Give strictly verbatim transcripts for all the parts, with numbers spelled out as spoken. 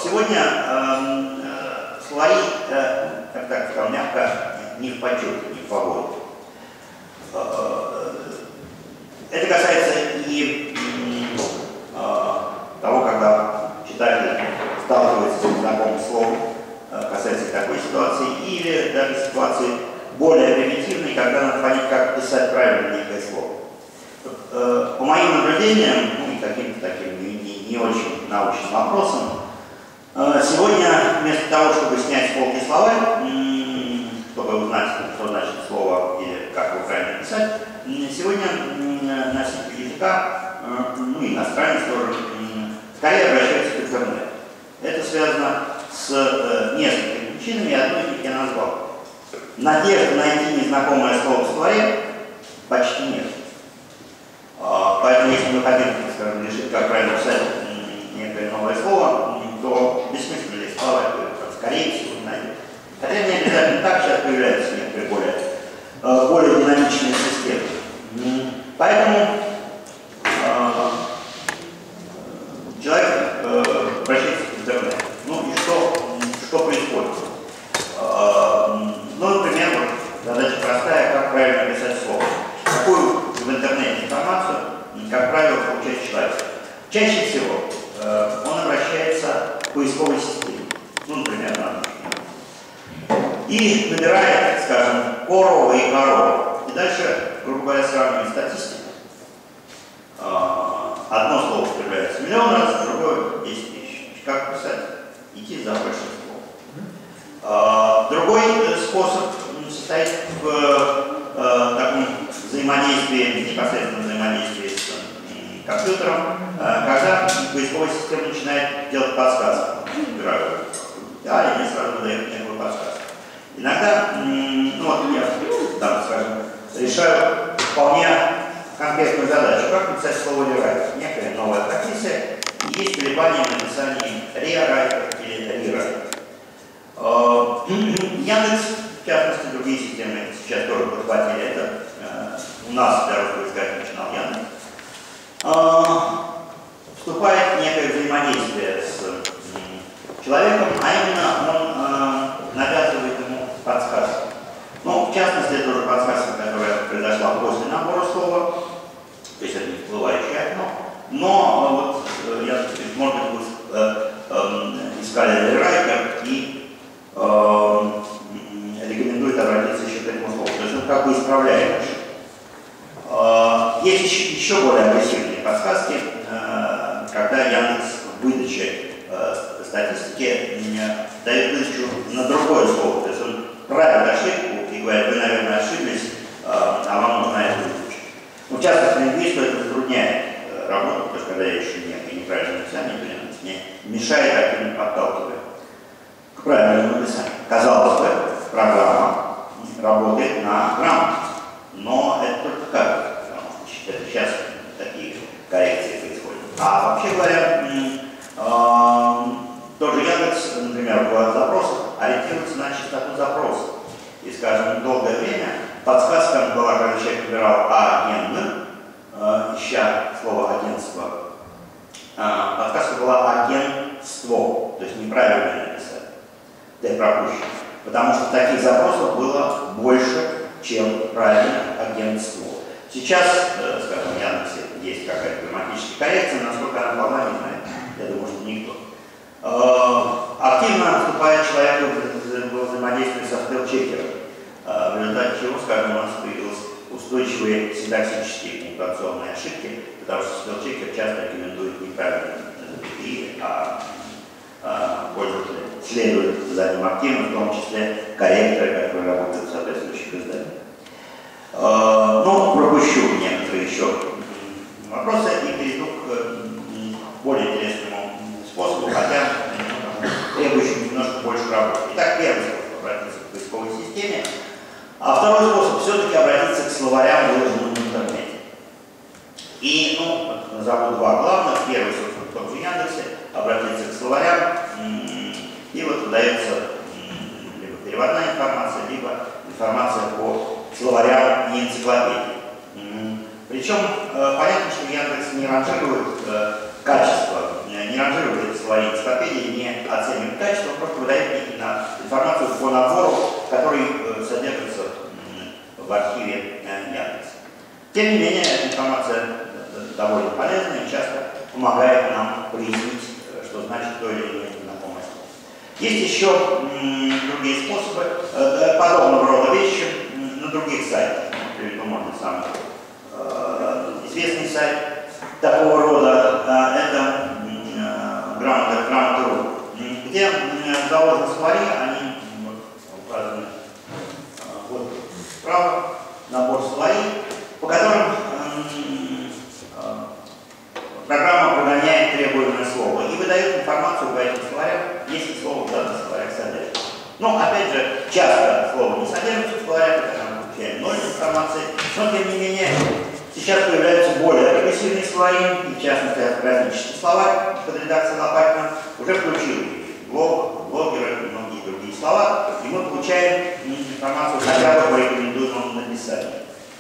Сегодня э, словари, э, как так сказал, мягко, не в почете, не в погоду. Э, это касается и э, того, когда читатель сталкивается с незнакомым словом, э, касается такой ситуации, или даже ситуации более примитивной, когда надо понять, как писать правильно некое слово. Э, по моим наблюдениям, ну и каким-то таким не, не, не очень научным вопросам, сегодня вместо того, чтобы снять с полки словарь, чтобы узнать, что значит слово или как его правильно писать, сегодня носитель языка, ну и иностранец тоже, скорее обращается к интернету. Это связано с несколькими причинами, и одну из них я назвал. Надежды найти незнакомое слово в словаре почти нет. Поэтому если мы хотим, скажем, решить, как правильно писать некое новое слово, то бессмысленно ли словарь, скорее всего, не найдет. Хотя не обязательно так, сейчас появляются некоторые более, более динамичные системы. Поэтому э, человек э, обращается к интернету. Ну и что, что происходит? Э, ну, например, задача простая, как правильно писать слово. Какую в интернете информацию, как правило, получает человек? Чаще всего э, он обращается к поисковой системе, ну, например, на и набирает, скажем, корова и корова. И дальше, грубо говоря, сравнивает статистику. Э, одно слово появляется миллион раз, другое десять тысяч. Как писать? Идти за большинством. Э, другой способ состоит в э, таком взаимодействии, непосредственном взаимодействии с э, компьютером, э, когда поисковая система начинает делать подсказки. Набираю да, и мне сразу выдает некую подсказку. Иногда, ну вот я, там, скажем, решаю вполне конкретную задачу. Как написать слово «рерайт»? Некая новая профессия, и есть колебания в написании «рерайт» или «рерайт». Яндекс, в частности, другие системы сейчас тоже подхватили это. У нас для русского языка начинал Яндекс. Вступает в некое взаимодействие с человеком, а именно он навязывает ему подсказку. Ну, в частности, это уже подсказка, которая произошла после набора слова, то есть это не всплывающее окно. Но вот я, может быть, вы э, э, искали рерайтер и э, рекомендует обратиться еще к этому слову. То есть он как бы исправляет ошибку. Есть еще, еще более агрессивные подсказки, э, когда Яндекс в выдаче э, статистики дает выдачу на другое слово. То есть он правит ошибку и говорит, вы, наверное, ошиблись, а вам нужна эта выдача. Ну, в частности, лингвисту это затрудняет работу, потому что когда я ищу некое неправильное написание, то мне мешает, а не подталкивает к правильному написанию. Казалось бы, программа работает на грамотность, но это только как. Это сейчас такие коррекции происходят. А вообще говоря, тот же Яндекс, например, в запросах ориентируется на частоту запроса. И, скажем, долгое время подсказка была, когда человек выбирал агентным, э, ища слово агентство, э, подсказка была агентство, то есть неправильно написать, для пропущенных. Потому что таких запросов было больше, чем правильно агентство. Сейчас, э, скажем, в Яндексе есть какая-то грамматическая коррекция, насколько она полна, не знаю. Я думаю, что никто. Активно вступает человек в взаимодействие со спелчекером, в результате чего, скажем, у нас появились устойчивые синтаксические пунктуационные ошибки, потому что спелчекер часто рекомендует неправильно запятые, а, а пользователь следует за ним активно, в том числе корректоры, которые работают в соответствующих изданиях. Ну, пропущу некоторые еще вопросы и перейду к более интересному способу, хотя ну, требующему немножко больше работы. Итак, первый способ обратиться к поисковой системе, а второй способ все-таки обратиться к словарям, выложенным в интернете. И, ну, назову два главных. Первый, собственно, в том же Яндексе, обратиться к словарям, и вот выдается либо переводная информация, либо информация по словарям и энциклопедии. Причем понятно, что Яндекс не ранжирует качество, не ранжирует эти словари энциклопедии не оценивает качество, просто выдает именно информацию по набору, который э, содержится э, в архиве э, Яндекса. Тем не менее, эта информация довольно полезная и часто помогает нам прояснить, что значит то или иное знакомое слово. Есть еще м, другие способы, э, подобного рода вещи м, на других сайтах. Приведу, может быть, самый э, известный сайт такого рода, э, это э, грамота точка ру, где э, заложены словари, они вот, указаны э, вот справа, набор словарей, по которым э, программа прогоняет требуемое слово и выдает информацию по этим словарям, если слово в данных словарях содержится. Но, опять же, часто слово не содержится в словарях, это мы получаем ноль информации, но, тем не менее, сейчас появляются более агрессивные словари, и, в частности, орфографический словарь под редакцией Лопатина уже включил блог, блогеры и многие другие слова, и мы получаем информацию хотя бы по рекомендуемому написанию.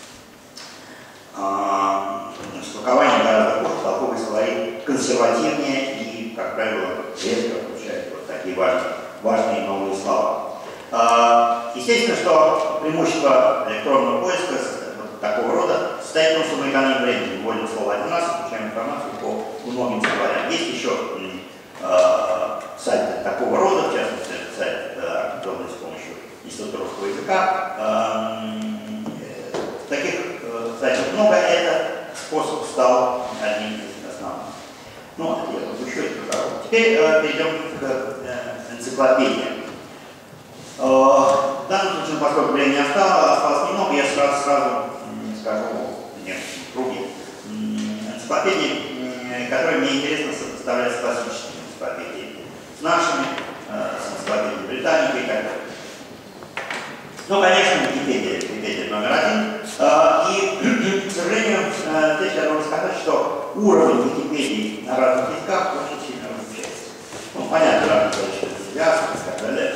Толкование гораздо хуже, толковые словари консервативнее и, как правило, редко включают вот такие важные, важные новые слова. Естественно, что преимущество электронного поиска вот такого рода состоит в том, что мы экономим времени. Вводим слово один раз и получаем информацию по многим словарям. Есть еще э, сайты такого рода, в частности, сайт, организованный с помощью Института русского языка. Э, таких э, сайтов много, это способ стал одним из основных. Ну, это я пропущу это разговор. Теперь э, перейдем к э, энциклопедии. Э, в данном случае, поскольку времени осталось, осталось немного, я сразу, сразу скажу в некотором круге энциклопедии, которые мне интересно сопоставлять с классическими энциклопедиями, с нашими, э, с энциклопедией Британики и так далее. Ну, конечно, Википедия, Википедия номер один. И, к сожалению, здесь я должен сказать, что уровень Википедии на разных языках очень сильно различается. Ну, понятно, разные количество энтузиастов и так далее,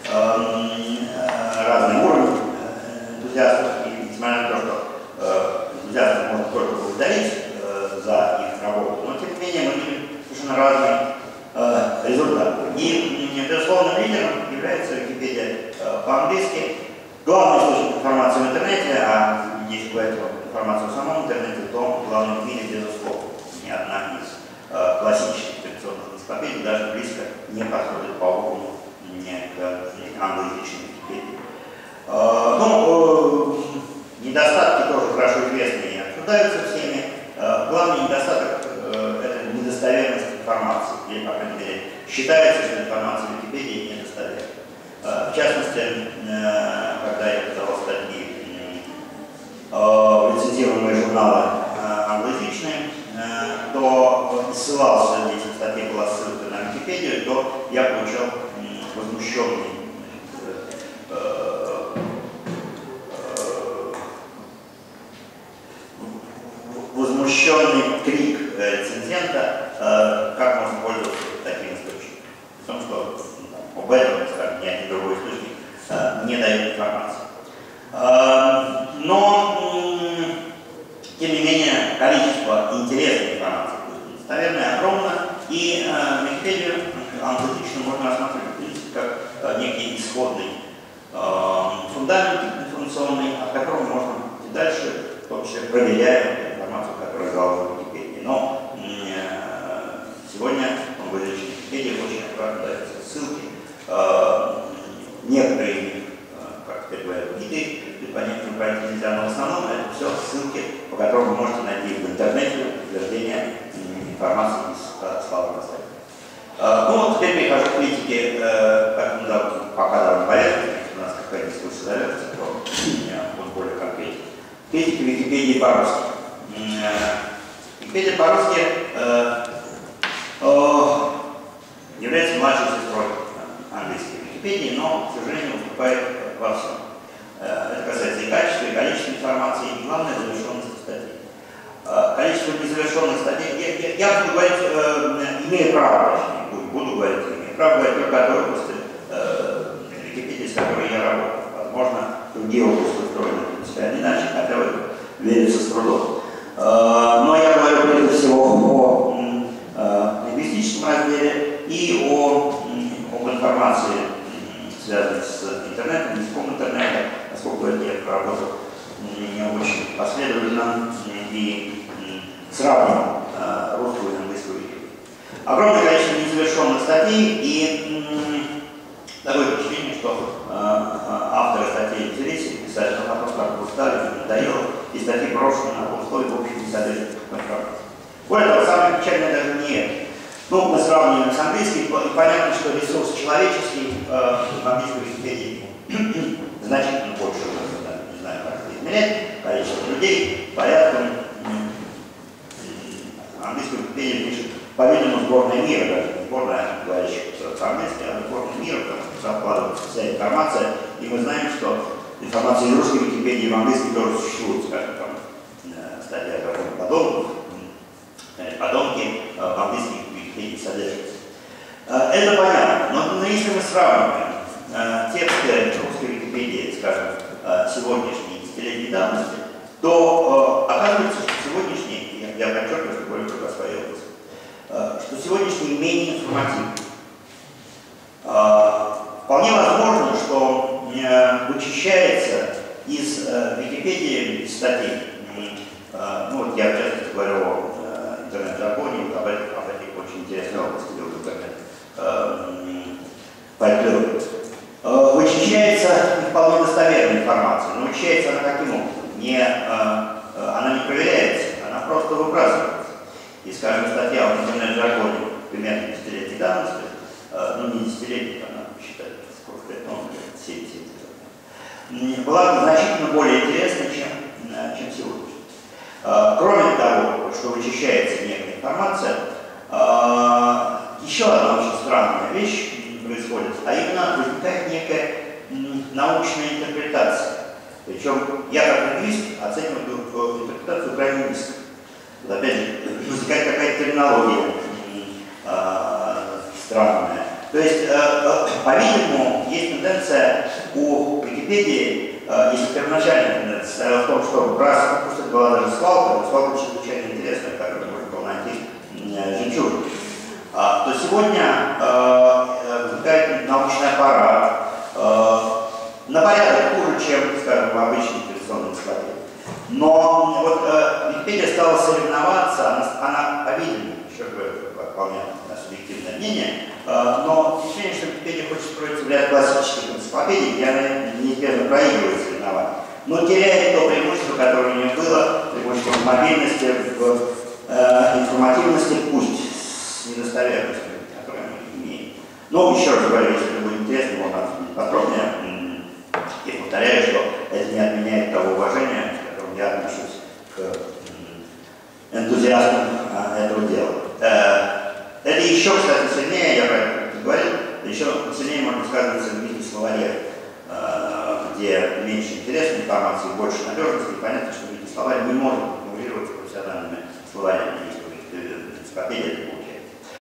разный уровень энтузиастов, и несмотря на то, что энтузиастов можно только благодарить за их работу, но, тем не менее, мы видим совершенно разные результаты. И, безусловно, лидером является Википедия по-английски. Главный источник информации в интернете, а если говорить о информации в самом интернете, то главный в мире, безусловно, ни одна из э, классических традиционных энциклопедий даже близко не подходит по уровню к англоязычной Википедии. Э, ну, э, недостатки тоже хорошо известны и обсуждаются всеми. Э, главный недостаток э, – это недостоверность информации, или, по крайней мере, считается, что информация в Википедии недостоверна. В частности, когда я писал статьи в лицензируемые журналы англоязычные, то ссылался, если в статье была ссылка на Википедию, то я получал возмущенный, возмущенный крик рецензента, как можно пользоваться таким источником. В том, что об этом, скажем, ни один другой источник э, не дает информации. Э, но, тем не менее, количество интересной информации, наверное, огромно, и э, Википедию англоязычную можно рассматривать, в принципе, как э, некий исходный э, фундамент информационный, от которого можно идти дальше, в том числе проверяя информацию, которая заложена в Википедии. Но э, сегодня в англоязычной Википедии очень аккуратно даются ссылки. Некоторые из них, как теперь говорят, гиды, по некоторым проектам нельзя, но в основном это все ссылки, по которым вы можете найти в интернете подтверждение информации из словарного сайта. Ну вот теперь перехожу к критике, как мы да, пока довольно полезно, если у нас какая-то дискуссия завершится, то будет более конкретно. Критика Википедии по-русски. Википедия по-русски является младшей сестрой английской Википедии, но, к сожалению, уступает во всем. Это касается и качества, и количества информации, и, главное, завершенности статей. Количество незавершенных статей, я, я, я буду говорить, э, имею право, точнее, буду, буду говорить, имею право говорить только о той области э, Википедии, с которой я работаю. Возможно, другие области устроены принципиально иначе, хотя в это верится с трудом. Э, но я говорю прежде всего о э, лингвистическом разделе. информации, связанной с интернетом, языком интернета, поскольку я проработал очень последовательно и сравнивал русскую и английскую язык. Огромное количество незавершенных статей, и такое впечатление, что авторы статей взялись и писали, что вопрос как устали, надоело, и статьи брошены на полусловие, в общем, не содержат информации. Более того, самое печальное даже не это. Ну, мы сравниваем с английским, и понятно, что ресурс человеческий э, в английской Википедии значительно больше, да, не знаю, как это измерять, количество людей, порядком. Английскую Википедию пишет, по-видимому, сборная мира, даже не сборная, говорящих по-английски, а сборная мира, потому что вкладывается вся информация, и мы знаем, что информация из русской Википедии в английской тоже существует, скажем, там, статья о подобных, подобки в английской Википедии содержатся. Это понятно, но, но если мы сравниваем тексты русской Википедии, скажем, сегодняшней десятилетней давности, то оказывается, что сегодняшний, я, я подчеркиваю, что говорю только о своей области, что сегодняшний менее информативный. Вполне возможно, что вычищается из Википедии из статей. Ну, вот я, в частности, говорю о интернет-жаргоне, вот об этих, об этих очень интересной области, где интернет фольклоре. Вычищается не вполне достоверная информация, но вычищается она каким образом? Не, она не проверяется, она просто выбрасывается. И, скажем, статья в интернет-жаргоне примерно десятилетней давности, ну не десятилетней, там надо посчитать, сколько лет, ну, семьдесят лет, была значительно более интересна, чем, чем сегодня. Кроме того, что вычищается некая информация, еще одна очень странная вещь происходит, а именно возникает некая научная интерпретация. Причем я как лингвист оцениваю эту интерпретацию крайне низко. Опять же, возникает какая-то терминология странная. То есть, по-видимому, есть тенденция у Википедии, если первоначальная тенденция состояла в том, что раз, пусть это была даже свалка, но свалка чрезвычайно интересная, которая можно было найти жемчужину, то сегодня возникает научный аппарат на порядок хуже, чем, скажем, в обычной традиционной эскапе. Но вот Википедия стала соревноваться, она, она по-видимому, еще говорю, вполне субъективное мнение, но впечатление, что Википедия хочет строиться в ряд классических энциклопедий, где она неизбежно проигрывает соревнования, но теряет то преимущество, которое у нее было, преимущество в мобильности, в э, информативности, пусть с недостоверностью, которую мы имеем. Но еще раз говорю, если это будет интересно, можно обсудить подробнее. И повторяю, что это не отменяет того уважения, с которым я отношусь к энтузиастам этого дела. Это еще, кстати, сильнее, я про это говорил, еще сильнее можно сказываться в виде словаря, где меньше интересной информации, больше надежности, и понятно, что в виде словаря не может конкурировать с профессиональными словарями, если энциклопедия это будет